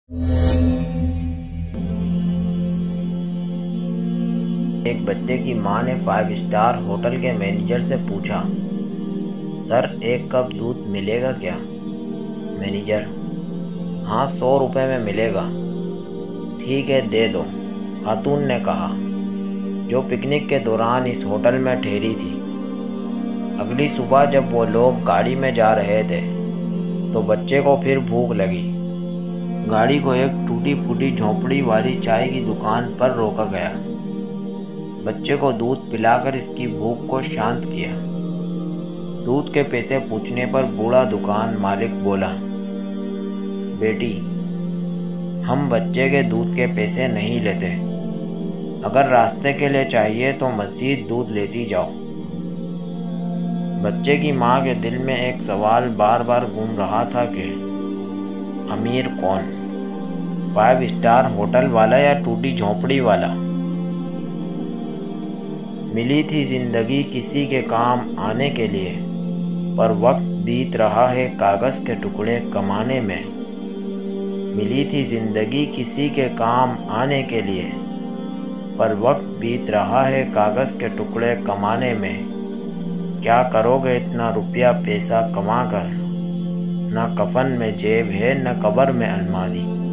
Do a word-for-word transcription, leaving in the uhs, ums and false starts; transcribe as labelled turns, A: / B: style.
A: एक बच्चे की मां ने फाइव स्टार होटल के मैनेजर से पूछा, सर एक कप दूध मिलेगा क्या? मैनेजर, हाँ सौ रुपये में मिलेगा। ठीक है दे दो, खातून ने कहा, जो पिकनिक के दौरान इस होटल में ठहरी थी। अगली सुबह जब वो लोग गाड़ी में जा रहे थे तो बच्चे को फिर भूख लगी। गाड़ी को एक टूटी फूटी झोंपड़ी वाली चाय की दुकान पर रोका गया। बच्चे को दूध पिलाकर इसकी भूख को शांत किया। दूध के पैसे पूछने पर बूढ़ा दुकान मालिक बोला, बेटी हम बच्चे के दूध के पैसे नहीं लेते, अगर रास्ते के लिए चाहिए तो मज़ीद दूध लेती जाओ। बच्चे की माँ के दिल में एक सवाल बार बार घूम रहा था कि अमीर कौन, फाइव स्टार होटल वाला या टूटी झोंपड़ी वाला? मिली थी जिंदगी किसी के काम आने के लिए, पर वक्त बीत रहा है कागज़ के टुकड़े कमाने में। मिली थी जिंदगी किसी के काम आने के लिए, पर वक्त बीत रहा है कागज़ के टुकड़े कमाने में। क्या करोगे इतना रुपया पैसा कमा कर, न कफन में जेब है न कब्र में अलमारी।